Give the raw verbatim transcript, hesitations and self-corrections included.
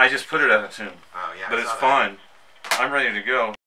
I just put it out of tune. Oh yeah. But I it's saw that. fine. I'm ready to go.